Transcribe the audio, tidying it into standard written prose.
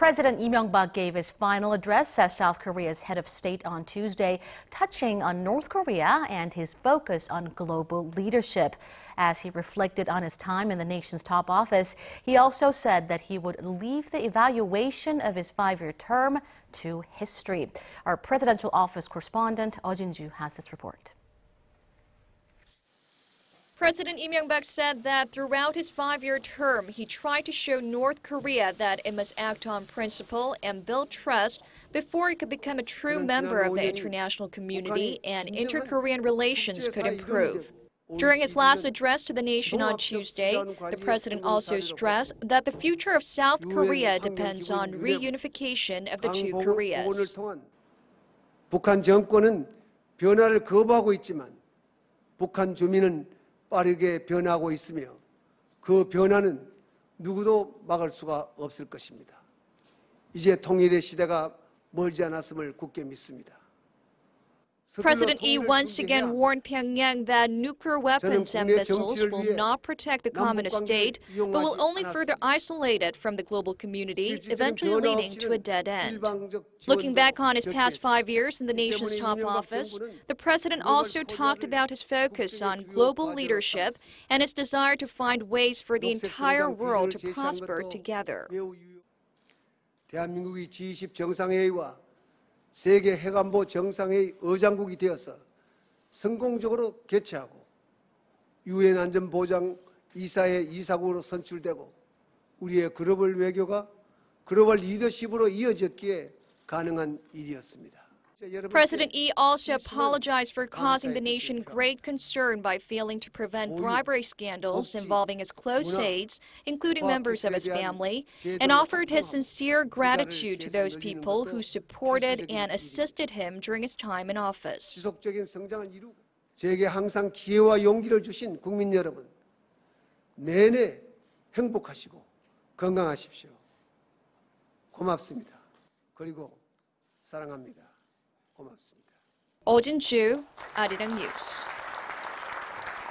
President Lee Myung-bak gave his final address as South Korea's head of state on Tuesday, touching on North Korea and his focus on global leadership. As he reflected on his time in the nation's top office, he also said that he would leave the evaluation of his five-year term to history. Our presidential office correspondent, Oh Jin-ju, has this report. President Lee Myung-bak said that throughout his five-year term, he tried to show North Korea that it must act on principle and build trust before it could become a true member of the international community and inter-Korean relations could improve. During his last address to the nation on Tuesday, the president also stressed that the future of South Korea depends on reunification of the two Koreas. 북한 정권은 변화를 거부하고 있지만 북한 주민은 빠르게 변하고 있으며 그 변화는 누구도 막을 수가 없을 것입니다. 이제 통일의 시대가 멀지 않았음을 굳게 믿습니다. President Lee once again warned Pyongyang that nuclear weapons and missiles will not protect the communist state, but will only further isolate it from the global community, eventually leading to a dead end. Looking back on his past 5 years in the nation's top office, the president also talked about his focus on global leadership and his desire to find ways for the entire world to prosper together. 대한민국이 G20 정상회의와 세계 해관보 정상회의 의장국이 되어서 성공적으로 개최하고 유엔 안전보장 이사회 이사국으로 선출되고 우리의 글로벌 외교가 글로벌 리더십으로 이어졌기에 가능한 일이었습니다. President Lee also apologized for causing the nation great concern by failing to prevent bribery scandals involving his close aides, including members of his family, and offered his sincere gratitude to those people who supported and assisted him during his time in office. 지속적인 성장을 이루고 제게 항상 기회와 용기를 주신 국민 여러분, 내내 행복하시고 건강하십시오. 고맙습니다. 그리고 사랑합니다. 고맙습니다. Oh Jin-ju, Arirang News.